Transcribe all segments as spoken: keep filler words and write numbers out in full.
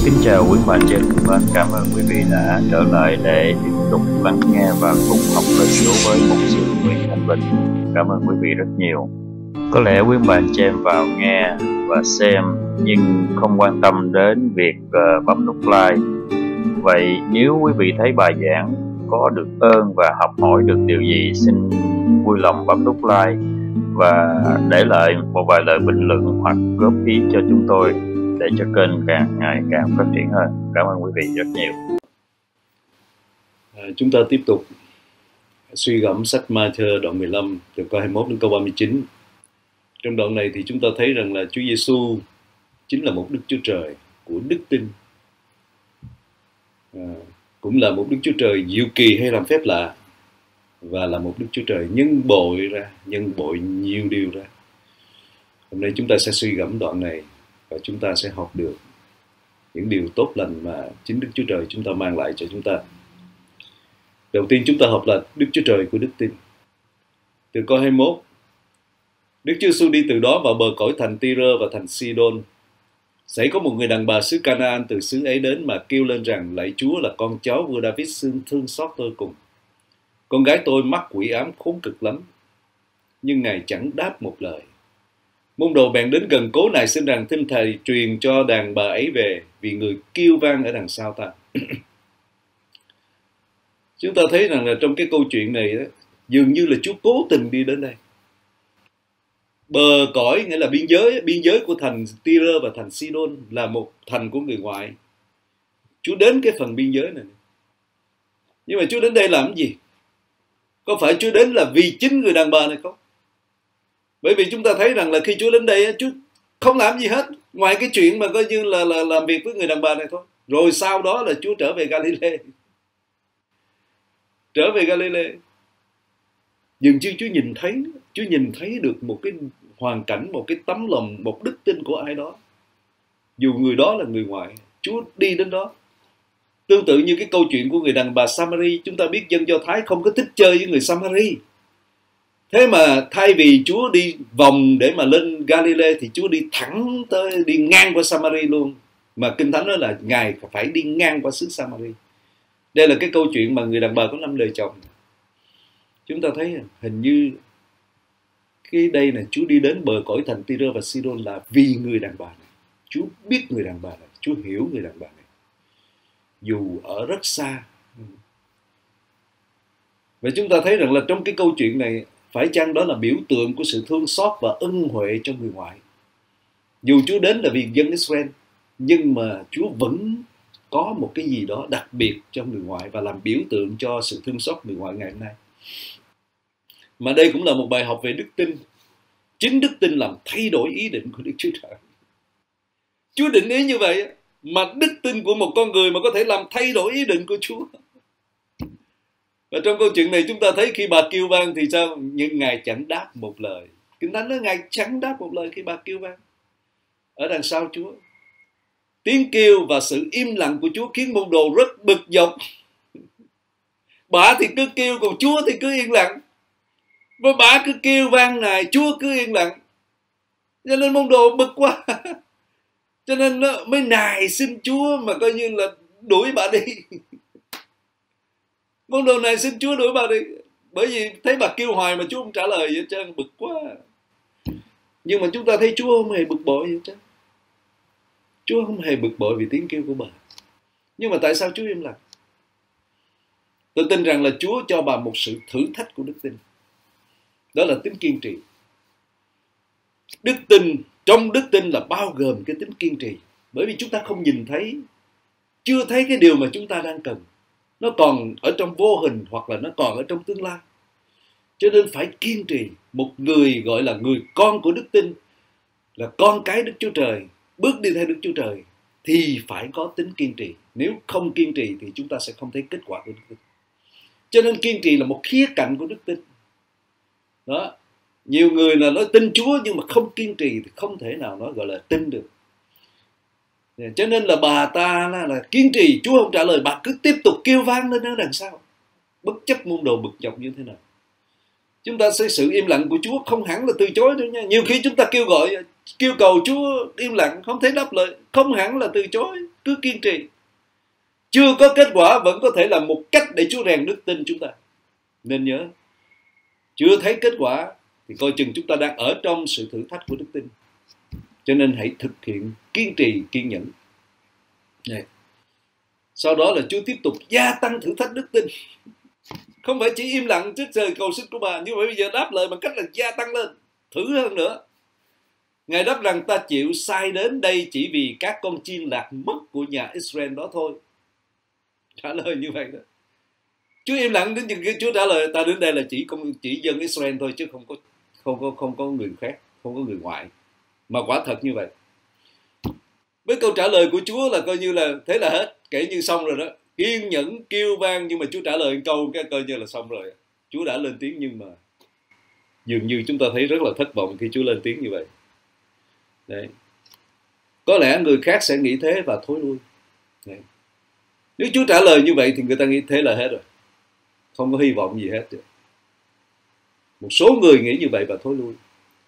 Kính chào quý bạn trên kênh. Cảm ơn quý vị đã trở lại để tiếp tục lắng nghe và cùng học lời Chúa với một sự Nguyễn Thanh Bình. Cảm ơn quý vị rất nhiều. Có lẽ quý bạn trên vào nghe và xem nhưng không quan tâm đến việc uh, bấm nút like. Vậy nếu quý vị thấy bài giảng có được ơn và học hỏi được điều gì, xin vui lòng bấm nút like và để lại một vài lời bình luận hoặc góp ý cho chúng tôi để cho kênh càng ngày càng phát triển hơn. Cảm ơn quý vị rất nhiều. À, chúng ta tiếp tục suy gẫm sách Ma-thơ đoạn mười lăm từ câu hai mươi mốt đến câu ba mươi chín. Trong đoạn này thì chúng ta thấy rằng là Chúa Giêsu chính là một Đức Chúa Trời của đức tin, à, cũng là một Đức Chúa Trời diệu kỳ hay làm phép lạ, và là một Đức Chúa Trời nhân bội ra, nhân bội nhiều điều ra. Hôm nay chúng ta sẽ suy gẫm đoạn này và chúng ta sẽ học được những điều tốt lành mà chính Đức Chúa Trời chúng ta mang lại cho chúng ta. Đầu tiên chúng ta học là Đức Chúa Trời của đức tin. Từ câu hai mươi mốt, Đức Chúa Giêsu đi từ đó vào bờ cõi thành Ty-rơ và thành Si-đôn. Xảy có một người đàn bà xứ Ca-na-an từ xứ ấy đến mà kêu lên rằng: lạy Chúa, là con cháu vua David, xin thương xót tôi cùng. Con gái tôi mắc quỷ ám khốn cực lắm. Nhưng Ngài chẳng đáp một lời. Môn đồ bèn đến gần cố nài xin rằng: thinh thầy truyền cho đàn bà ấy về, vì người kêu vang ở đằng sau ta. Chúng ta thấy rằng là trong cái câu chuyện này đó, dường như là Chúa cố tình đi đến đây. Bờ cõi nghĩa là biên giới, biên giới của thành Ty-rơ và thành Si-đôn là một thành của người ngoại. Chúa đến cái phần biên giới này. Nhưng mà Chúa đến đây làm gì? Có phải Chúa đến là vì chính người đàn bà này không? Bởi vì chúng ta thấy rằng là khi Chúa đến đây, Chúa không làm gì hết ngoài cái chuyện mà coi như là, là làm việc với người đàn bà này thôi. Rồi sau đó là Chúa trở về Galilee. Trở về Galilee. Dường như Chúa nhìn thấy, Chúa nhìn thấy được một cái hoàn cảnh, một cái tấm lòng, một đức tin của ai đó. Dù người đó là người ngoại, Chúa đi đến đó. Tương tự như cái câu chuyện của người đàn bà Samari, chúng ta biết dân Do Thái không có thích chơi với người Samari. Thế mà thay vì Chúa đi vòng để mà lên Galilee thì Chúa đi thẳng tới, đi ngang qua Samari luôn. Mà Kinh Thánh nói là Ngài phải đi ngang qua xứ Samari. Đây là cái câu chuyện mà người đàn bà có năm đời chồng. Chúng ta thấy hình như cái đây là Chúa đi đến bờ cõi thành Ty-rơ và Si-đôn là vì người đàn bà này. Chúa biết người đàn bà này, Chúa hiểu người đàn bà này, dù ở rất xa. Và chúng ta thấy rằng là trong cái câu chuyện này, phải chăng đó là biểu tượng của sự thương xót và ân huệ cho người ngoại? Dù Chúa đến là vì dân Israel, nhưng mà Chúa vẫn có một cái gì đó đặc biệt cho người ngoại và làm biểu tượng cho sự thương xót người ngoại ngày hôm nay. Mà đây cũng là một bài học về đức tin. Chính đức tin làm thay đổi ý định của Đức Chúa Trời. Chúa định ý như vậy, mà đức tin của một con người mà có thể làm thay đổi ý định của Chúa. Và trong câu chuyện này chúng ta thấy khi bà kêu vang thì sao? Nhưng Ngài chẳng đáp một lời. Kinh Thánh nói Ngài chẳng đáp một lời khi bà kêu vang. Ở đằng sau Chúa, tiếng kêu và sự im lặng của Chúa khiến môn đồ rất bực dọc. Bà thì cứ kêu, còn Chúa thì cứ yên lặng. Và bà cứ kêu vang này, Chúa cứ yên lặng. Cho nên môn đồ bực quá. Cho nên nó mới nài xin Chúa mà coi như là đuổi bà đi. Môn đồ này xin Chúa đuổi bà đi. Bởi vì thấy bà kêu hoài mà Chúa không trả lời vậy trơn, bực quá. Nhưng mà chúng ta thấy Chúa không hề bực bội vậy trơn. Chúa không hề bực bội vì tiếng kêu của bà. Nhưng mà tại sao Chúa im lặng? Tôi tin rằng là Chúa cho bà một sự thử thách của đức tin. Đó là tính kiên trì. Đức tin, trong đức tin là bao gồm cái tính kiên trì. Bởi vì chúng ta không nhìn thấy, chưa thấy cái điều mà chúng ta đang cần. Nó còn ở trong vô hình hoặc là nó còn ở trong tương lai. Cho nên phải kiên trì. Một người gọi là người con của đức tin, là con cái Đức Chúa Trời, bước đi theo Đức Chúa Trời, thì phải có tính kiên trì. Nếu không kiên trì thì chúng ta sẽ không thấy kết quả của đức tin. Cho nên kiên trì là một khía cạnh của đức tin. Đó. Nhiều người là nói tin Chúa nhưng mà không kiên trì thì không thể nào nói gọi là tin được. Cho nên là bà ta là, là kiên trì, Chúa không trả lời, bà cứ tiếp tục kêu vang lên ở đằng sau. Bất chấp môn đồ bực dọc như thế nào. Chúng ta thấy sự im lặng của Chúa không hẳn là từ chối đâu nha. Nhiều khi chúng ta kêu gọi, kêu cầu Chúa im lặng, không thấy đáp lời, không hẳn là từ chối, cứ kiên trì. Chưa có kết quả vẫn có thể là một cách để Chúa rèn đức tin chúng ta. Nên nhớ, chưa thấy kết quả thì coi chừng chúng ta đang ở trong sự thử thách của đức tin. Cho nên hãy thực hiện kiên trì, kiên nhẫn. Này. Sau đó là Chúa tiếp tục gia tăng thử thách đức tin. Không phải chỉ im lặng trước giờ cầu xin của bà, nhưng mà bây giờ đáp lời bằng cách là gia tăng lên, thử hơn nữa. Ngài đáp rằng ta chịu sai đến đây chỉ vì các con chiên lạc mất của nhà Israel đó thôi. Trả lời như vậy đó. Chúa im lặng đến chừng Chúa trả lời ta đến đây là chỉ công chỉ dân Israel thôi, chứ không có không có không có người khác, không có người ngoại. Mà quả thật như vậy. Với câu trả lời của Chúa là coi như là thế là hết, kể như xong rồi đó. Kiên nhẫn kêu vang, nhưng mà Chúa trả lời câu cái coi như là xong rồi. Chúa đã lên tiếng, nhưng mà dường như chúng ta thấy rất là thất vọng khi Chúa lên tiếng như vậy. Đấy. Có lẽ người khác sẽ nghĩ thế và thối lui. Đấy. Nếu Chúa trả lời như vậy thì người ta nghĩ thế là hết rồi, không có hy vọng gì hết rồi. Một số người nghĩ như vậy và thối lui.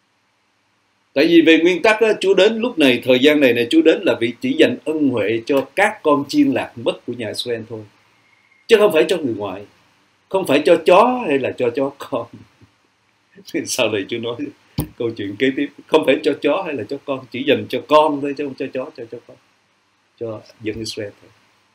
Tại vì về nguyên tắc đó, Chúa đến lúc này, thời gian này này Chúa đến là vì chỉ dành ân huệ cho các con chiên lạc mất của nhà Israel thôi, chứ không phải cho người ngoại, không phải cho chó hay là cho chó con. Sau này Chúa nói câu chuyện kế tiếp, không phải cho chó hay là cho con, chỉ dành cho con thôi chứ không cho chó, cho cho con, cho dân Israel thôi.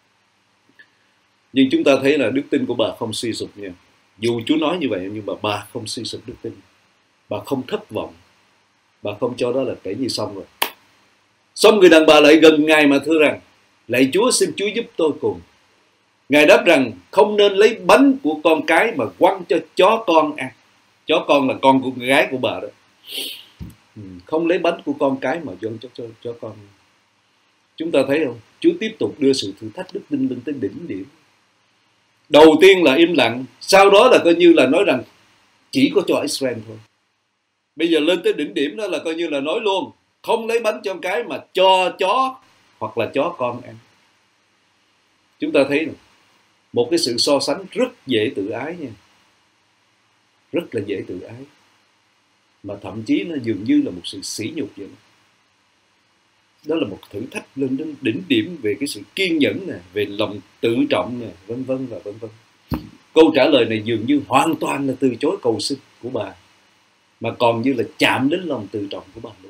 Nhưng chúng ta thấy là đức tin của bà không suy sụp nha. Dù Chúa nói như vậy nhưng mà bà không suy sụp đức tin, bà không thất vọng, bà không cho đó là kể như xong rồi. Xong người đàn bà lại gần Ngài mà thưa rằng: lạy Chúa, xin Chúa giúp tôi cùng. Ngài đáp rằng không nên lấy bánh của con cái mà quăng cho chó con ăn. Chó con là con của gái của bà đó. Không lấy bánh của con cái mà dâng cho, cho, cho con. Chúng ta thấy không? Chúa tiếp tục đưa sự thử thách đức tin lên tới đỉnh điểm. Đầu tiên là im lặng, sau đó là coi như là nói rằng chỉ có cho Israel thôi. Bây giờ lên tới đỉnh điểm đó là coi như là nói luôn, không lấy bánh cho cái mà cho chó hoặc là chó con ăn. Chúng ta thấy này, một cái sự so sánh rất dễ tự ái nha. Rất là dễ tự ái. Mà thậm chí nó dường như là một sự sỉ nhục vậy. Đó là một thử thách lên đến đỉnh điểm về cái sự kiên nhẫn nè, về lòng tự trọng nè, vân vân và vân vân. Câu trả lời này dường như hoàn toàn là từ chối cầu xin của bà, mà còn như là chạm đến lòng tự trọng của bà luôn.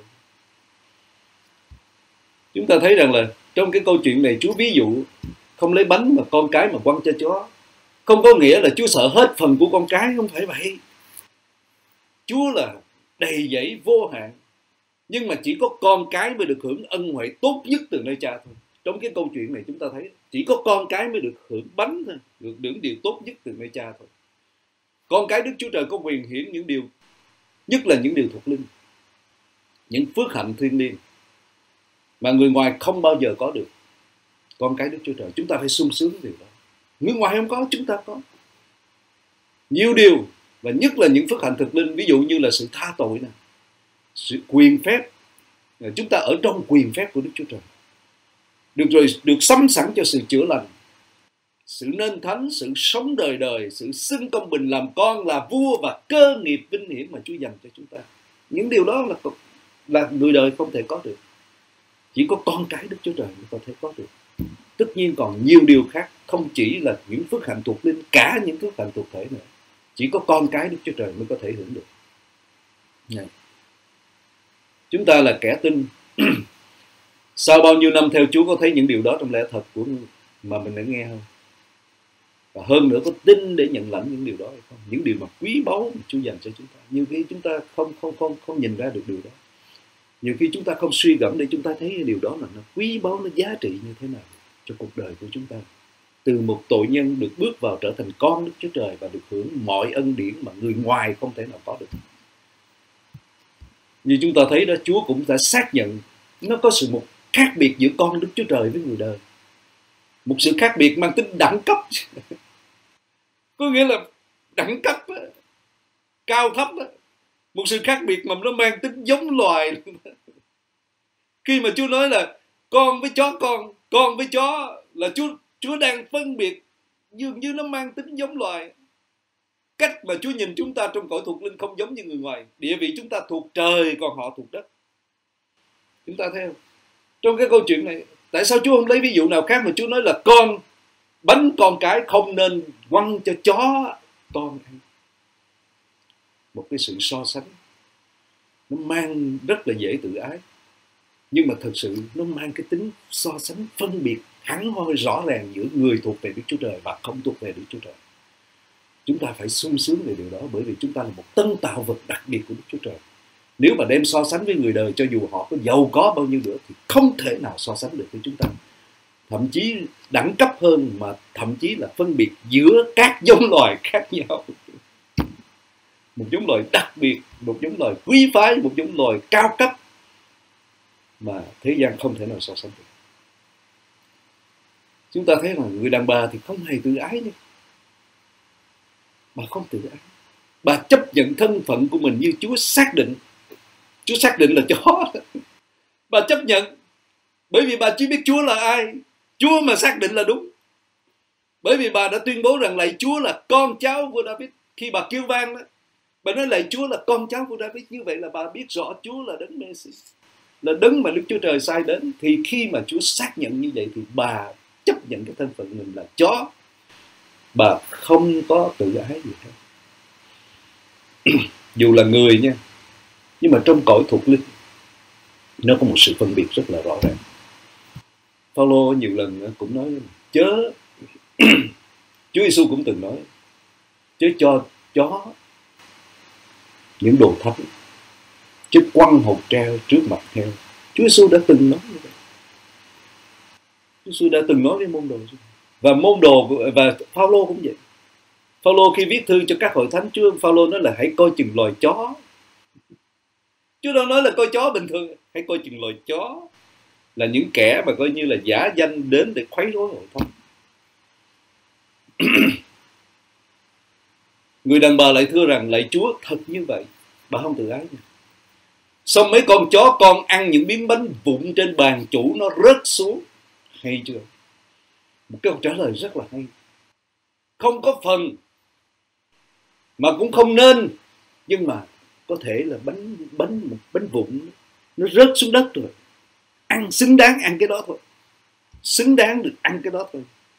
Chúng ta thấy rằng là trong cái câu chuyện này Chúa ví dụ không lấy bánh mà con cái mà quăng cho chó, không có nghĩa là Chúa sợ hết phần của con cái, không phải vậy. Chúa là đầy dẫy vô hạn, nhưng mà chỉ có con cái mới được hưởng ân huệ tốt nhất từ nơi Cha thôi. Trong cái câu chuyện này chúng ta thấy chỉ có con cái mới được hưởng bánh thôi, được hưởng điều tốt nhất từ nơi Cha thôi. Con cái Đức Chúa Trời có quyền hiển những điều, nhất là những điều thuộc linh, những phước hạnh thiêng liêng mà người ngoài không bao giờ có được. Con cái Đức Chúa Trời chúng ta phải sung sướng điều đó. Người ngoài không có, chúng ta có nhiều điều, và nhất là những phước hạnh thực linh, ví dụ như là sự tha tội nè, sự quyền phép. Chúng ta ở trong quyền phép của Đức Chúa Trời, được rồi được sắm sẵn cho sự chữa lành, sự nên thánh, sự sống đời đời, sự xưng công bình, làm con, là vua và cơ nghiệp vinh hiển mà Chúa dành cho chúng ta. Những điều đó là là người đời không thể có được, chỉ có con cái Đức Chúa Trời mới có thể có được. Tất nhiên còn nhiều điều khác, không chỉ là những phước hạnh thuộc linh, cả những phước hạnh thuộc thể nữa, chỉ có con cái Đức Chúa Trời mới có thể hưởng được. Này. Chúng ta là kẻ tin, sau bao nhiêu năm theo Chúa có thấy những điều đó trong lẽ thật của mà mình đã nghe không? Và hơn nữa có tin để nhận lãnh những điều đó hay không? Những điều mà quý báu mà Chúa dành cho chúng ta. Nhiều khi chúng ta không không không không nhìn ra được điều đó. Nhiều khi chúng ta không suy gẫm để chúng ta thấy điều đó là nó quý báu, nó giá trị như thế nào cho cuộc đời của chúng ta. Từ một tội nhân được bước vào trở thành con Đức Chúa Trời và được hưởng mọi ân điển mà người ngoài không thể nào có được. Như chúng ta thấy đó, Chúa cũng đã xác nhận nó có sự một khác biệt giữa con Đức Chúa Trời với người đời. Một sự khác biệt mang tính đẳng cấp. Có nghĩa là đẳng cấp đó, cao thấp đó. Một sự khác biệt mà nó mang tính giống loài. Khi mà Chúa nói là con với chó con, con với chó, là Chúa Chúa đang phân biệt, dường như nó mang tính giống loài. Cách mà Chúa nhìn chúng ta trong cõi thuộc linh không giống như người ngoài. Địa vị chúng ta thuộc trời, còn họ thuộc đất. Chúng ta thấy không? Trong cái câu chuyện này, tại sao Chúa không lấy ví dụ nào khác mà Chúa nói là con bánh con cái không nên quăng cho chó con ăn? Một cái sự so sánh nó mang rất là dễ tự ái, nhưng mà thật sự nó mang cái tính so sánh phân biệt hẳn hoi rõ ràng giữa người thuộc về Đức Chúa Trời và không thuộc về Đức Chúa Trời. Chúng ta phải sung sướng về điều đó, bởi vì chúng ta là một tân tạo vật đặc biệt của Đức Chúa Trời. Nếu mà đem so sánh với người đời, cho dù họ có giàu có bao nhiêu nữa, thì không thể nào so sánh được với chúng ta. Thậm chí đẳng cấp hơn, mà thậm chí là phân biệt giữa các giống loài khác nhau. Một giống loài đặc biệt, một giống loài quý phái, một giống loài cao cấp mà thế gian không thể nào so sánh được. Chúng ta thấy là người đàn bà thì không hề tự ái nữa. Bà không tự ái. Bà chấp nhận thân phận của mình như Chúa xác định. Chúa xác định là chó. Bà chấp nhận. Bởi vì bà chỉ biết Chúa là ai. Chúa mà xác định là đúng. Bởi vì bà đã tuyên bố rằng lạy Chúa là con cháu của David. Khi bà kêu vang đó, bà nói lạy Chúa là con cháu của David. Như vậy là bà biết rõ Chúa là đấng Messi, là đấng mà Đức Chúa Trời sai đến. Thì khi mà Chúa xác nhận như vậy thì bà chấp nhận cái thân phận mình là chó. Bà không có tự ái gì hết. Dù là người nha, nhưng mà trong cõi thuộc linh nó có một sự phân biệt rất là rõ ràng. Phaolô nhiều lần cũng nói chớ Chúa Giêsu cũng từng nói chớ cho chó những đồ thánh, chứ quăng hột treo trước mặt heo. Chúa Giêsu đã từng nói như vậy. Chúa Giêsu đã từng nói với môn đồ. Và môn đồ và Phaolô cũng vậy. Phaolô khi viết thư cho các hội thánh, Chúa Phaolô nói là hãy coi chừng loài chó. Chúa đâu nói là coi chó bình thường, hãy coi chừng loài chó, là những kẻ mà coi như là giả danh đến để khuấy rối hội thánh. Người đàn bà lại thưa rằng lạy Chúa thật như vậy, bà không tự ái nha. Xong mấy con chó con ăn những miếng bánh vụn trên bàn chủ nó rớt xuống. Hay chưa? Một câu trả lời rất là hay. Không có phần, mà cũng không nên, nhưng mà có thể là bánh bánh một bánh vụn nó rớt xuống đất rồi, ăn xứng đáng ăn cái đó thôi, xứng đáng được ăn cái đó thôi,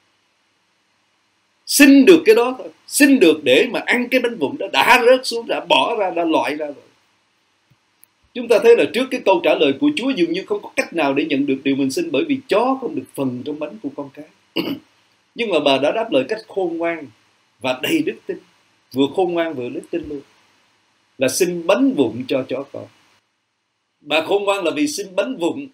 xin được cái đó thôi, xin được để mà ăn cái bánh vụn đó, đã rớt xuống, đã bỏ ra, đã loại ra rồi. Chúng ta thấy là trước cái câu trả lời của Chúa dường như không có cách nào để nhận được điều mình xin, bởi vì chó không được phần trong bánh của con cái. Nhưng mà bà đã đáp lời cách khôn ngoan và đầy đức tin, vừa khôn ngoan vừa đức tin luôn, là xin bánh vụn cho chó con. Bà khôn ngoan là vì xin bánh vụn,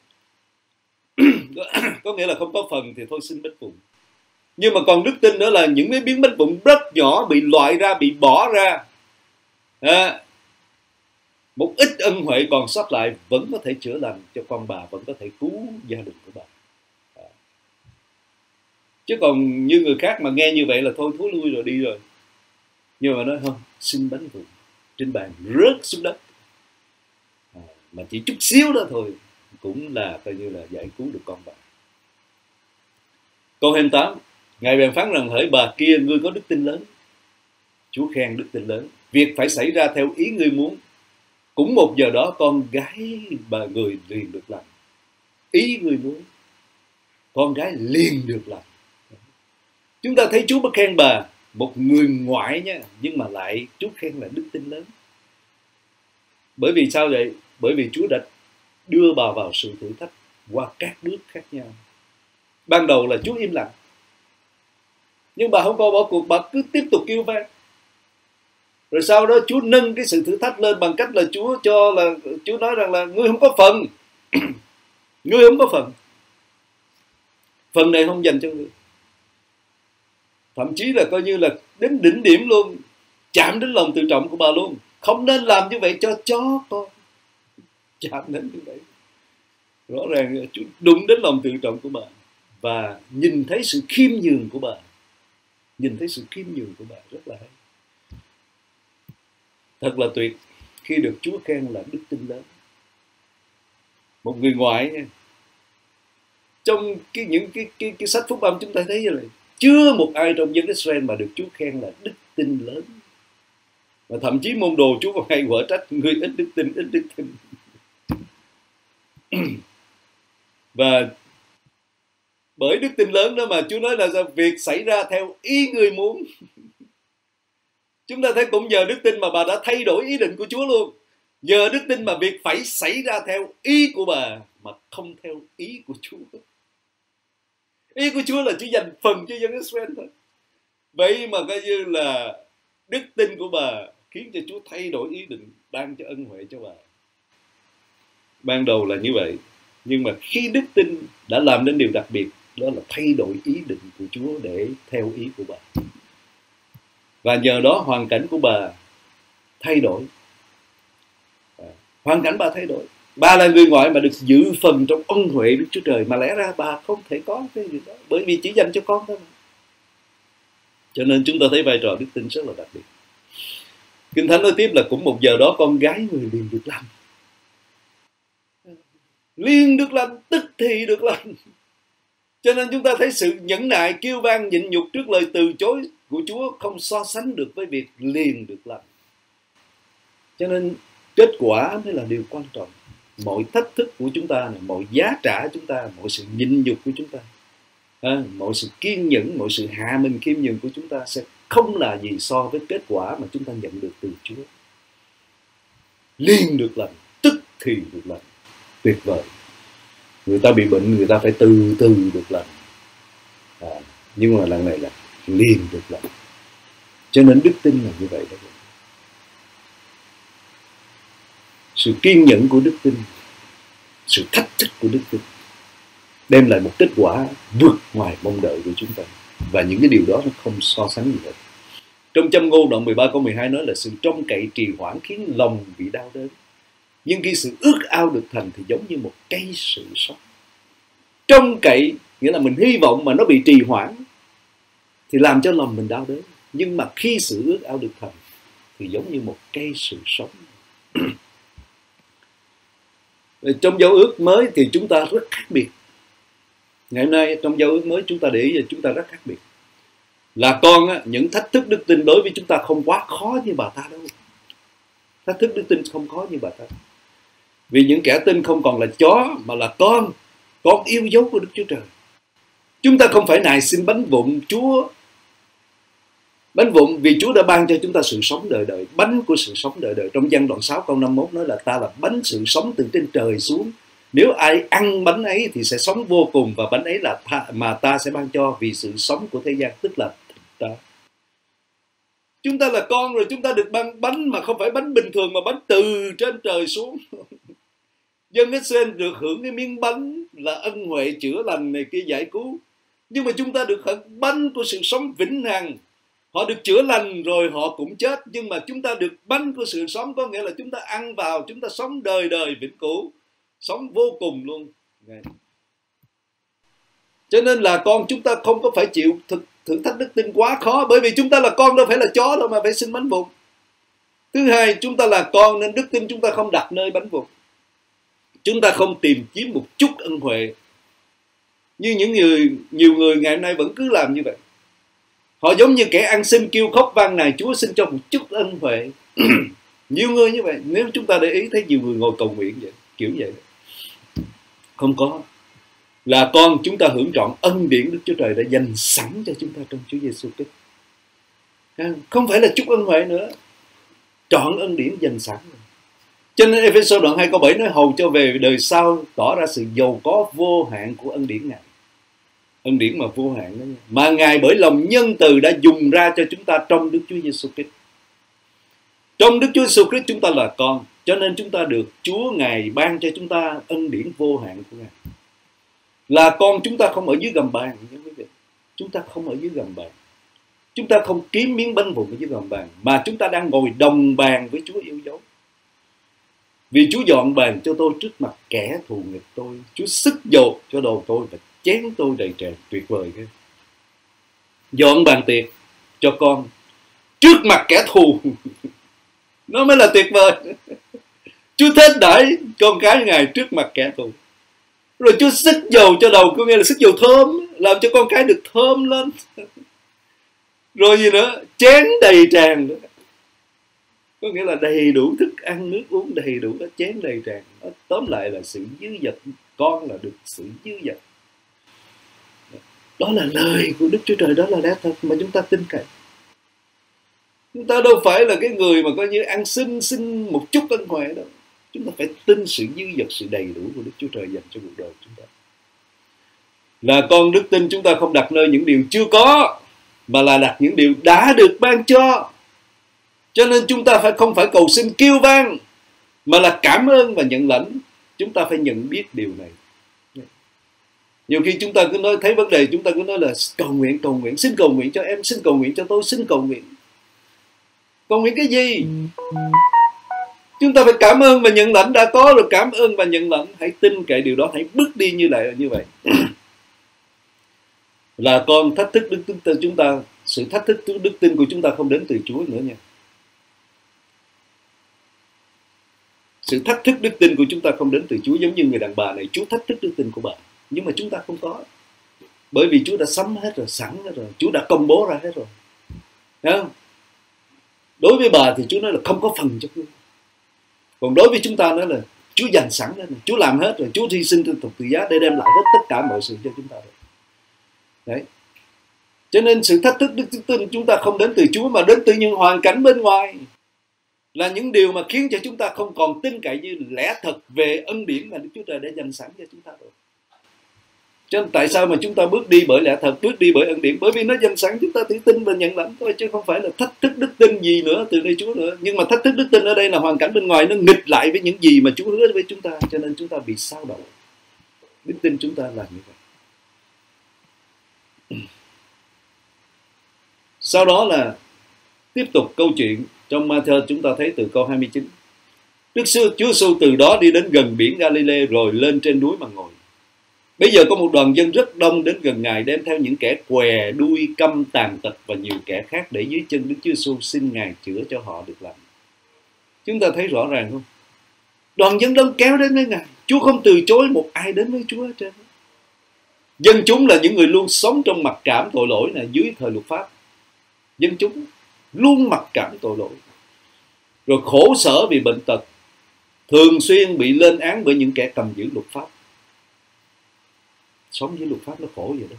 có nghĩa là không có phần thì thôi xin bánh vụn. Nhưng mà còn đức tin nữa là những cái miếng bánh vụn rất nhỏ bị loại ra, bị bỏ ra, à, một ít ân huệ còn sót lại vẫn có thể chữa lành cho con bà, vẫn có thể cứu gia đình của bà. À. Chứ còn như người khác mà nghe như vậy là thôi thối lui rồi đi rồi. Nhưng mà nói không, xin bánh vụn trên bàn rớt xuống đất, à, mà chỉ chút xíu đó thôi cũng là coi như là giải cứu được con bà. Câu hai mươi tám, Ngài bèn phán rằng hỡi bà kia, ngươi có đức tin lớn. Chúa khen đức tin lớn. Việc phải xảy ra theo ý ngươi muốn. Cũng một giờ đó con gái bà người liền được làm ý ngươi muốn. Con gái liền được làm. Chúng ta thấy Chúa bất khen bà, một người ngoại nha, nhưng mà lại Chúa khen là đức tin lớn. Bởi vì sao vậy? Bởi vì Chúa đã đưa bà vào sự thử thách qua các bước khác nhau. Ban đầu là Chúa im lặng, nhưng bà không có bỏ cuộc, bà cứ tiếp tục kêu vang. Rồi sau đó Chúa nâng cái sự thử thách lên bằng cách là Chúa cho là Chúa nói rằng là ngươi không có phần. Ngươi không có phần. Phần này không dành cho ngươi. Thậm chí là coi như là đến đỉnh điểm luôn, chạm đến lòng tự trọng của bà luôn. Không nên làm như vậy cho chó con. Chạm đến như vậy. Rõ ràng Chúa đụng đến lòng tự trọng của bà, và nhìn thấy sự khiêm nhường của bà. Nhìn thấy sự khiêm nhường của bà rất là hay. Thật là tuyệt khi được Chúa khen là đức tin lớn. Một người ngoại nha. Trong cái, những cái, cái, cái sách phúc âm chúng ta thấy như là chưa một ai trong dân Israel mà được Chúa khen là đức tin lớn. Và thậm chí môn đồ Chúa còn hay quở trách người ít đức tin, ít đức tin. Và bởi đức tin lớn đó mà Chúa nói là việc xảy ra theo ý người muốn. Chúng ta thấy cũng nhờ đức tin mà bà đã thay đổi ý định của Chúa luôn. Nhờ đức tin mà việc phải xảy ra theo ý của bà mà không theo ý của Chúa. Ý của Chúa là chỉ dành phần cho dân Israel thôi. Vậy mà coi như là đức tin của bà khiến cho Chúa thay đổi ý định, ban cho ân huệ cho bà. Ban đầu là như vậy, nhưng mà khi đức tin đã làm nên điều đặc biệt, đó là thay đổi ý định của Chúa để theo ý của bà. Và nhờ đó hoàn cảnh của bà thay đổi. Hoàn cảnh bà thay đổi. Bà là người ngoại mà được dự phần trong ân huệ Đức Chúa Trời, mà lẽ ra bà không thể có cái gì đó, bởi vì chỉ dành cho con thôi mà. Cho nên chúng ta thấy vai trò đức tin rất là đặc biệt. Kinh Thánh nói tiếp là cũng một giờ đó con gái người liền được lành. Liền được lành, tức thì được lành. Cho nên chúng ta thấy sự nhẫn nại, kêu van, nhịn nhục trước lời từ chối của Chúa không so sánh được với việc liền được lành. Cho nên kết quả mới là điều quan trọng. Mọi thách thức của chúng ta, mọi giá trả chúng ta, mọi sự nhịn nhục của chúng ta, à, mọi sự kiên nhẫn, mọi sự hạ mình khiêm nhường của chúng ta sẽ không là gì so với kết quả mà chúng ta nhận được từ Chúa. Liền được lành, tức thì được lành. Tuyệt vời. Người ta bị bệnh, người ta phải từ từ được lành. À, nhưng mà lần này là liền được lành. Cho nên đức tin là như vậy đó. Sự kiên nhẫn của đức tin, sự thách thức của đức tin đem lại một kết quả vượt ngoài mong đợi của chúng ta. Và những cái điều đó nó không so sánh gì hết. Trong Châm Ngôn đoạn mười ba câu mười hai nói là sự trông cậy trì hoãn khiến lòng bị đau đớn, nhưng khi sự ước ao được thành thì giống như một cây sự sống. Trông cậy nghĩa là mình hy vọng mà nó bị trì hoãn thì làm cho lòng mình đau đớn. Nhưng mà khi sự ước ao được thành thì giống như một cây sự sống. Trong giao ước mới thì chúng ta rất khác biệt. Ngày hôm nay trong giao ước mới chúng ta để ý là chúng ta rất khác biệt. Là con á, những thách thức đức tin đối với chúng ta không quá khó như bà ta đâu. Thách thức đức tin không khó như bà ta. Vì những kẻ tin không còn là chó mà là con, con yêu dấu của Đức Chúa Trời. Chúng ta không phải nài xin bánh vụn Chúa. Bánh vụn vì Chúa đã ban cho chúng ta sự sống đời đời. Bánh của sự sống đời đời. Trong Giăng đoạn sáu câu năm mươi mốt nói là ta là bánh sự sống từ trên trời xuống. Nếu ai ăn bánh ấy thì sẽ sống vô cùng. Và bánh ấy là ta, mà ta sẽ ban cho vì sự sống của thế gian, tức là ta. Chúng ta là con rồi, chúng ta được ban bánh mà không phải bánh bình thường mà bánh từ trên trời xuống. Dân Israel được hưởng cái miếng bánh là ân huệ chữa lành này kia giải cứu. Nhưng mà chúng ta được hưởng bánh của sự sống vĩnh hằng. Họ được chữa lành rồi họ cũng chết. Nhưng mà chúng ta được bánh của sự sống, có nghĩa là chúng ta ăn vào, chúng ta sống đời đời vĩnh cửu, sống vô cùng luôn. Cho nên là con chúng ta không có phải chịu thực, thử thách đức tin quá khó. Bởi vì chúng ta là con, đâu phải là chó đâu mà phải xin bánh vụn. Thứ hai, chúng ta là con nên đức tin chúng ta không đặt nơi bánh vụn. Chúng ta không tìm kiếm một chút ân huệ. Như những người, nhiều người ngày hôm nay vẫn cứ làm như vậy. Họ giống như kẻ ăn xin kêu khóc van nài Chúa xin cho một chút ân huệ. Nhiều người như vậy. Nếu chúng ta để ý thấy nhiều người ngồi cầu nguyện vậy, kiểu vậy. Không có. Là con chúng ta hưởng trọn ân điển Đức Chúa Trời đã dành sẵn cho chúng ta trong Chúa Giêsu Christ. Không phải là chút ân huệ nữa, trọn ân điển dành sẵn. Cho nên Ê-phê-sô đoạn hai câu bảy nói hầu cho về đời sau tỏ ra sự giàu có vô hạn của ân điển Ngài. Ân điển mà vô hạn đó nha. Mà Ngài bởi lòng nhân từ đã dùng ra cho chúng ta trong Đức Chúa Giêsu Christ. Trong Đức Chúa Giêsu Christ chúng ta là con, cho nên chúng ta được Chúa Ngài ban cho chúng ta ân điển vô hạn của Ngài. Là con chúng ta không ở dưới gầm bàn, chúng ta không ở dưới gầm bàn. Chúng ta không kiếm miếng bánh vụn ở dưới gầm bàn, mà chúng ta đang ngồi đồng bàn với Chúa yêu dấu. Vì Chúa dọn bàn cho tôi trước mặt kẻ thù nghịch tôi. Chúa sức dầu cho đầu tôi và chén tôi đầy tràn. Tuyệt vời ghê. Dọn bàn tiệc cho con trước mặt kẻ thù. Nó mới là tuyệt vời. Chúa thết đãi con cái Ngài trước mặt kẻ thù. Rồi Chúa sức dầu cho đầu, có nghĩa là sức dầu thơm, làm cho con cái được thơm lên. Rồi gì nữa? Chén đầy tràn nữa. Có nghĩa là đầy đủ thức ăn, nước uống đầy đủ, nó chén đầy tràn. Nó tóm lại là sự dư dật. Con là được sự dư dật. Đó là lời của Đức Chúa Trời, đó là lẽ thật mà chúng ta tin cậy. Chúng ta đâu phải là cái người mà coi như ăn xin xin một chút ân huệ đâu. Chúng ta phải tin sự dư dật, sự đầy đủ của Đức Chúa Trời dành cho cuộc đời chúng ta. Là con đức tin chúng ta không đặt nơi những điều chưa có, mà là đặt những điều đã được ban cho. Cho nên chúng ta phải không phải cầu xin kêu vang, mà là cảm ơn và nhận lãnh. Chúng ta phải nhận biết điều này. Nhiều khi chúng ta cứ nói thấy vấn đề, chúng ta cứ nói là cầu nguyện, cầu nguyện, xin cầu nguyện cho em, xin cầu nguyện cho tôi, xin cầu nguyện. Cầu nguyện cái gì? Chúng ta phải cảm ơn và nhận lãnh, đã có rồi cảm ơn và nhận lãnh. Hãy tin cậy điều đó, hãy bước đi như lại như vậy. Là con thách thức đức tin chúng ta, sự thách thức đức tin của chúng ta không đến từ Chúa nữa nha. Sự thách thức đức tin của chúng ta không đến từ Chúa, giống như người đàn bà này, Chúa thách thức đức tin của bà, nhưng mà chúng ta không có, bởi vì Chúa đã sắm hết rồi, sẵn hết rồi, Chúa đã công bố ra hết rồi. Thấy không? Đối với bà thì Chúa nói là không có phần cho Chúa. Còn đối với chúng ta nói là Chúa dành sẵn hết, Chúa làm hết rồi, Chúa hy sinh thục tự giá để đem lại hết tất cả mọi sự cho chúng ta rồi. Đấy. Cho nên sự thách thức đức tin chúng ta không đến từ Chúa, mà đến từ những hoàn cảnh bên ngoài, là những điều mà khiến cho chúng ta không còn tin cậy như lẽ thật về ân điển mà Đức Chúa Trời đã dành sẵn cho chúng ta rồi. Cho nên tại sao mà chúng ta bước đi bởi lẽ thật, bước đi bởi ân điển? Bởi vì nó dành sẵn, chúng ta tự tin và nhận lãnh thôi, chứ không phải là thách thức đức tin gì nữa từ nơi Chúa nữa. Nhưng mà thách thức đức tin ở đây là hoàn cảnh bên ngoài nó nghịch lại với những gì mà Chúa hứa với chúng ta, cho nên chúng ta bị sao động. Đức tin chúng ta là như vậy. Sau đó là tiếp tục câu chuyện trong Ma-thơ, chúng ta thấy từ câu hai mươi chín. Đức Chúa Giêsu từ đó đi đến gần biển Galilee, rồi lên trên núi mà ngồi. Bây giờ có một đoàn dân rất đông đến gần Ngài, đem theo những kẻ què, đuôi, câm, tàn tật và nhiều kẻ khác, để dưới chân Đức Chúa Giêsu xin Ngài chữa cho họ được lành. Chúng ta thấy rõ ràng không? Đoàn dân đông kéo đến với Ngài. Chúa không từ chối một ai đến với Chúa hết trơn. Dân chúng là những người luôn sống trong mặc cảm tội lỗi này dưới thời luật pháp. Dân chúng luôn mặc cảm tội lỗi, rồi khổ sở vì bệnh tật, thường xuyên bị lên án bởi những kẻ cầm giữ luật pháp. Sống với luật pháp nó khổ vậy đó.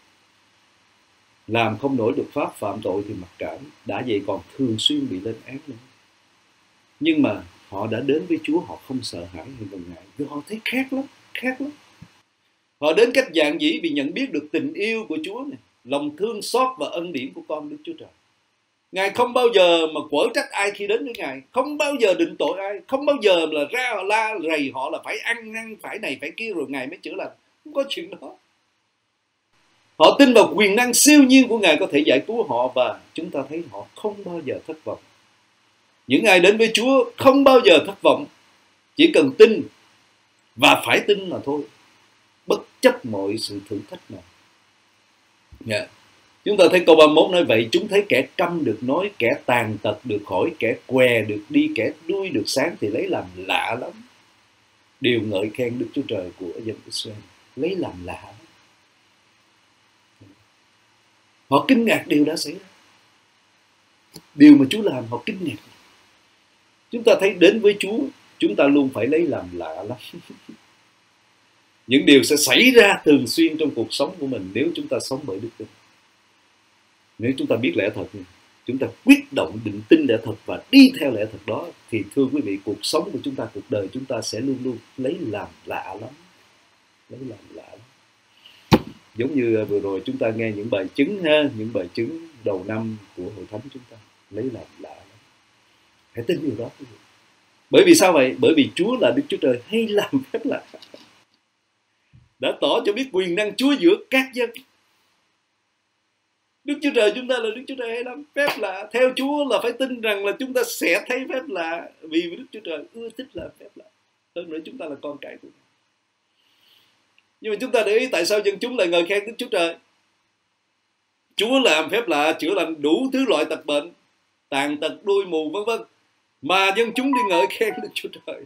Làm không nổi luật pháp, phạm tội thì mặc cảm, đã vậy còn thường xuyên bị lên án nữa. Nhưng mà họ đã đến với Chúa, họ không sợ hãi hay ngần ngại, vì họ thấy khác lắm, khác lắm. Họ đến cách dạng dĩ vì nhận biết được tình yêu của Chúa này, lòng thương xót và ân điển của con Đức Chúa Trời. Ngài không bao giờ mà quở trách ai khi đến với Ngài, không bao giờ định tội ai, không bao giờ là ra la rầy họ là phải ăn năn, phải này phải kia rồi Ngài mới chữa lành. Không có chuyện đó. Họ tin vào quyền năng siêu nhiên của Ngài có thể giải cứu họ, và chúng ta thấy họ không bao giờ thất vọng. Những ai đến với Chúa không bao giờ thất vọng, chỉ cần tin và phải tin mà thôi, bất chấp mọi sự thử thách nào. Yeah. Chúng ta thấy câu ba mươi mốt nói vậy, chúng thấy kẻ câm được nói, kẻ tàn tật được khỏi, kẻ què được đi, kẻ đuôi được sáng, thì lấy làm lạ lắm. Điều ngợi khen Đức Chúa Trời của dân Israel, lấy làm lạ. Họ kinh ngạc điều đã xảy ra, điều mà Chúa làm họ kinh ngạc. Chúng ta thấy đến với Chúa, chúng ta luôn phải lấy làm lạ lắm. Những điều sẽ xảy ra thường xuyên trong cuộc sống của mình nếu chúng ta sống bởi đức tin. Nếu chúng ta biết lẽ thật, chúng ta quyết động định tin lẽ thật và đi theo lẽ thật đó, thì thưa quý vị, cuộc sống của chúng ta, cuộc đời chúng ta sẽ luôn luôn lấy làm lạ lắm. Lấy làm lạ lắm. Giống như vừa rồi chúng ta nghe những bài chứng ha, những bài chứng đầu năm của Hội Thánh chúng ta, lấy làm lạ lắm. Hãy tin điều đó quý vị. Bởi vì sao vậy? Bởi vì Chúa là Đức Chúa Trời hay làm phép lạ, đã tỏ cho biết quyền năng Chúa giữa các dân. Đức Chúa Trời chúng ta là Đức Chúa Trời hay làm phép lạ. Theo Chúa là phải tin rằng là chúng ta sẽ thấy phép lạ, vì Đức Chúa Trời ưa thích làm phép lạ. Hơn nữa chúng ta là con cái của Ngài. Nhưng mà chúng ta để ý tại sao dân chúng lại ngợi khen Đức Chúa Trời. Chúa làm phép lạ, chữa lành đủ thứ loại tật bệnh, tàn tật, đuôi mù vân vân, mà dân chúng đi ngợi khen Đức Chúa Trời.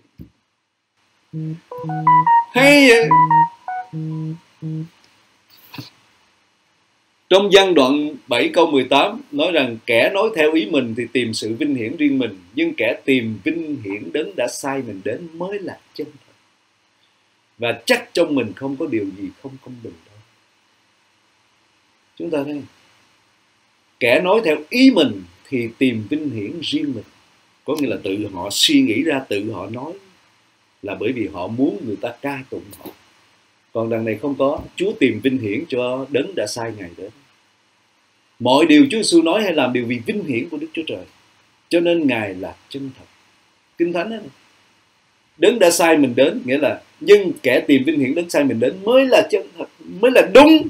Hay vậy? Trong Giăng đoạn bảy câu mười tám nói rằng kẻ nói theo ý mình thì tìm sự vinh hiển riêng mình, nhưng kẻ tìm vinh hiển đấng đã sai mình đến mới là chân thật. Và chắc trong mình không có điều gì không công bình đâu. Chúng ta thấy, kẻ nói theo ý mình thì tìm vinh hiển riêng mình, có nghĩa là tự họ suy nghĩ ra, tự họ nói, là bởi vì họ muốn người ta ca tụng họ. Còn đằng này không có, Chúa tìm vinh hiển cho đấng đã sai Ngài đến. Mọi điều Chúa Giêsu nói hay làm đều vì vinh hiển của Đức Chúa Trời, cho nên Ngài là chân thật. Kinh Thánh đó, đấng đã sai mình đến, nghĩa là nhưng kẻ tìm vinh hiển đấng sai mình đến mới là chân thật, mới là đúng.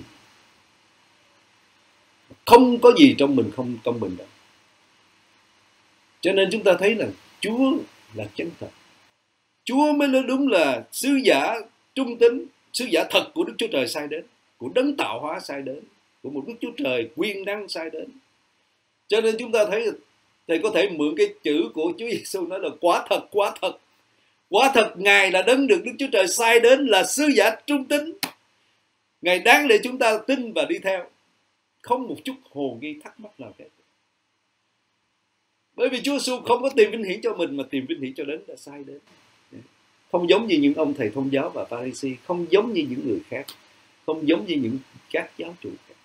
Không có gì trong mình không công bình đâu. Cho nên chúng ta thấy là Chúa là chân thật, Chúa mới là đúng là sứ giả trung tín, sứ giả thật của Đức Chúa Trời sai đến, của đấng tạo hóa sai đến, của một Đức Chúa Trời quyền năng sai đến. Cho nên chúng ta thấy Thầy có thể mượn cái chữ của Chúa Giêsu nói là quá thật, quá thật. Quá thật Ngài là đấng được Đức Chúa Trời sai đến, là sứ giả trung tín. Ngài đáng để chúng ta tin và đi theo, không một chút hồ nghi thắc mắc nào hết. Bởi vì Chúa Giêsu không có tìm vinh hiển cho mình mà tìm vinh hiển cho đấng đã sai đến. Không giống như những ông thầy thông giáo và Pha-ri-si, không giống như những người khác, không giống như những các giáo chủ khác,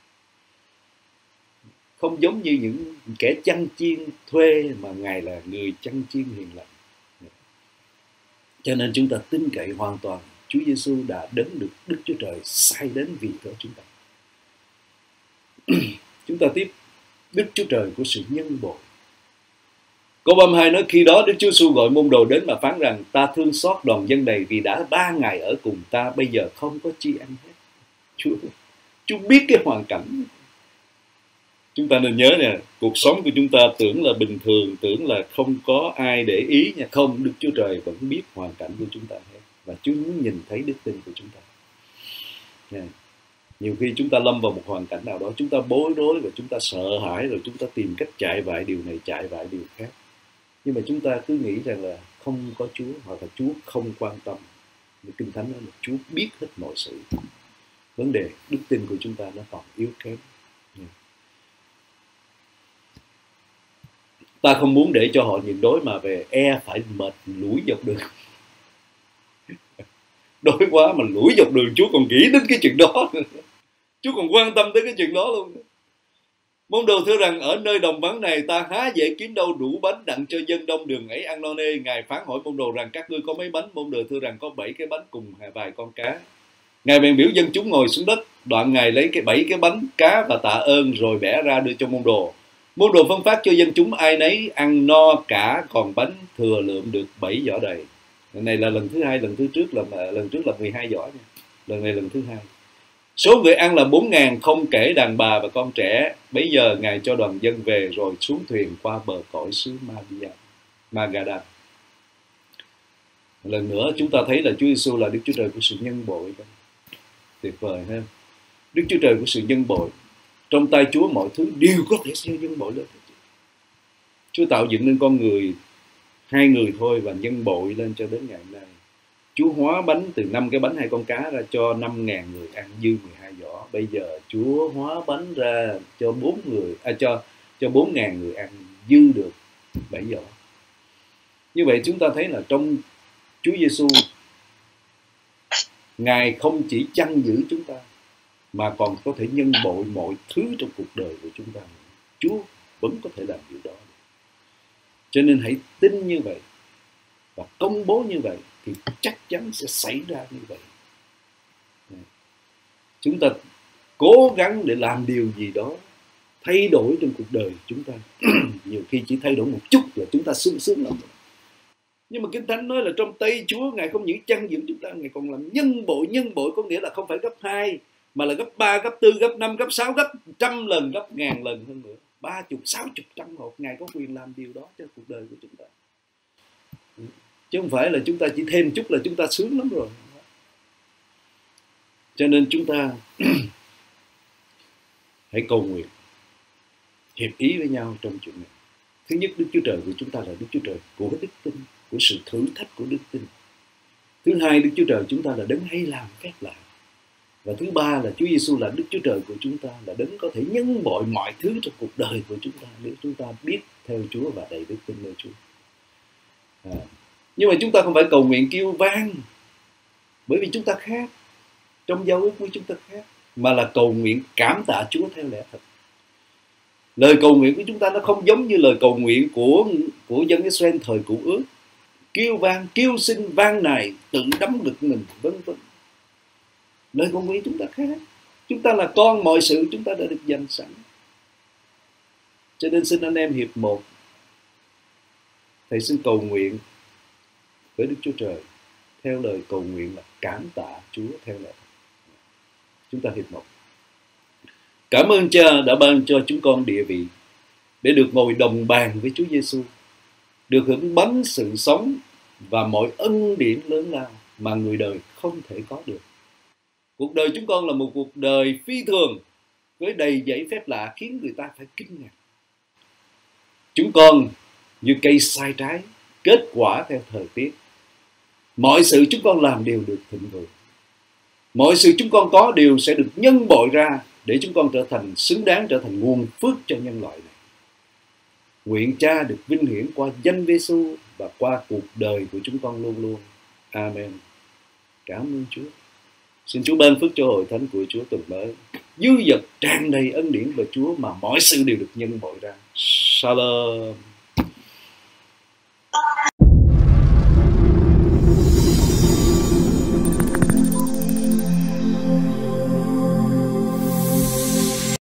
không giống như những kẻ chăn chiên thuê, mà Ngài là người chăn chiên hiền lành. Cho nên chúng ta tin cậy hoàn toàn Chúa Giêsu đã đến được Đức Chúa Trời sai đến vì cho chúng ta. Chúng ta tiếp Đức Chúa Trời của sự nhân bội. Câu ba mươi hai nói khi đó Đức Chúa Giêsu gọi môn đồ đến mà phán rằng ta thương xót đoàn dân này vì đã ba ngày ở cùng ta, bây giờ không có chi ăn hết. Chúa, Chúa biết cái hoàn cảnh. Chúng ta nên nhớ nè, cuộc sống của chúng ta tưởng là bình thường, tưởng là không có ai để ý nha. Không, Đức Chúa Trời vẫn biết hoàn cảnh của chúng ta hết. Và Chúa muốn nhìn thấy đức tin của chúng ta. Nha. Nhiều khi chúng ta lâm vào một hoàn cảnh nào đó, chúng ta bối rối và chúng ta sợ hãi, rồi chúng ta tìm cách chạy vại điều này, chạy vại điều khác. Nhưng mà chúng ta cứ nghĩ rằng là không có Chúa, hoặc là Chúa không quan tâm. Kinh Thánh nói là Chúa biết hết mọi sự. Vấn đề đức tin của chúng ta nó còn yếu kém. Ta không muốn để cho họ nhịn đói mà về e phải mệt lủi dọc đường. Đói quá mà lủi dọc đường, Chúa còn nghĩ đến cái chuyện đó. Chúa còn quan tâm tới cái chuyện đó luôn. Môn đồ thưa rằng ở nơi đồng vắng này ta há dễ kiếm đâu đủ bánh đặng cho dân đông đường ấy ăn no nê. Ngài phán hỏi môn đồ rằng các ngươi có mấy bánh? Môn đồ thưa rằng có bảy cái bánh cùng vài con cá. Ngài bèn biểu dân chúng ngồi xuống đất. Đoạn Ngài lấy cái bảy cái bánh cá và tạ ơn rồi bẻ ra đưa cho môn đồ. Môn đồ phân phát cho dân chúng ai nấy ăn no cả, còn bánh thừa lượm được bảy giỏ đầy. Lần này là lần thứ hai, lần thứ trước là lần trước là mười hai giỏ nha. Lần này lần thứ hai. Số người ăn là bốn ngàn, không kể đàn bà và con trẻ. Bấy giờ Ngài cho đoàn dân về rồi xuống thuyền qua bờ cõi xứ Magadan. Lần nữa chúng ta thấy là Chúa Giêsu là Đức Chúa Trời của sự nhân bội. Tuyệt vời ha. Đức Chúa Trời của sự nhân bội. Trong tay Chúa mọi thứ đều có thể gieo nhân bội lên. Chúa tạo dựng nên con người hai người thôi và nhân bội lên cho đến ngày hôm nay. Chúa hóa bánh từ năm cái bánh hai con cá ra cho năm ngàn người ăn dư mười hai giỏ. Bây giờ Chúa hóa bánh ra cho bốn người, à, cho cho bốn ngàn người ăn dư được bảy giỏ. Như vậy chúng ta thấy là trong Chúa Giêsu, Ngài không chỉ chăn giữ chúng ta mà còn có thể nhân bội mọi thứ trong cuộc đời của chúng ta. Chúa vẫn có thể làm điều đó. Cho nên hãy tin như vậy và công bố như vậy thì chắc chắn sẽ xảy ra như vậy. Chúng ta cố gắng để làm điều gì đó thay đổi trong cuộc đời chúng ta. Nhiều khi chỉ thay đổi một chút là chúng ta sung sướng lắm. Nhưng mà Kinh Thánh nói là trong tay Chúa, Ngài không những chăn giữ chúng ta, Ngài còn làm nhân bội. Nhân bội có nghĩa là không phải gấp hai, mà là gấp ba, gấp tư, gấp năm, gấp sáu, gấp trăm lần, gấp ngàn lần hơn nữa. Ba chục, sáu chục, trăm một. Ngài có quyền làm điều đó cho cuộc đời của chúng ta. Chứ không phải là chúng ta chỉ thêm chút là chúng ta sướng lắm rồi. Cho nên chúng ta hãy cầu nguyện, hiệp ý với nhau trong chuyện này. Thứ nhất, Đức Chúa Trời của chúng ta là Đức Chúa Trời của đức tin, của sự thử thách của đức tin. Thứ hai, Đức Chúa Trời chúng ta là đấng hay làm phép lạ. Và thứ ba là Chúa Giêsu là Đức Chúa Trời của chúng ta, là đấng có thể nhân bội mọi thứ trong cuộc đời của chúng ta nếu chúng ta biết theo Chúa và đầy đức tin nơi Chúa. À. Nhưng mà chúng ta không phải cầu nguyện kêu vang, bởi vì chúng ta khác, trong giao ước của chúng ta khác, mà là cầu nguyện cảm tạ Chúa theo lẽ thật. Lời cầu nguyện của chúng ta nó không giống như lời cầu nguyện của của dân Israel thời Cựu Ước, kêu vang, kêu xin vang này, tự đấm ngực mình, vân vân. Lời cầu nguyện chúng ta khác. Chúng ta là con, mọi sự chúng ta đã được dành sẵn. Cho nên xin anh em hiệp một, thầy xin cầu nguyện với Đức Chúa Trời theo lời cầu nguyện là cảm tạ Chúa theo lời. Chúng ta hiệp một. Cảm ơn Cha đã ban cho chúng con địa vị để được ngồi đồng bàn với Chúa Giêsu, được hưởng bánh sự sống và mọi ân điển lớn lao mà người đời không thể có được. Cuộc đời chúng con là một cuộc đời phi thường với đầy dẫy phép lạ khiến người ta phải kinh ngạc. Chúng con như cây sai trái, kết quả theo thời tiết. Mọi sự chúng con làm đều được thịnh vượng. Mọi sự chúng con có đều sẽ được nhân bội ra để chúng con trở thành xứng đáng trở thành nguồn phước cho nhân loại này. Nguyện Cha được vinh hiển qua danh Giêsu và qua cuộc đời của chúng con luôn luôn. Amen. Cảm ơn Chúa. Xin Chúa ban phước cho hội thánh của Chúa tuần mới, dư dật tràn đầy ân điển về Chúa mà mọi sự đều được nhân bội ra. Shalom.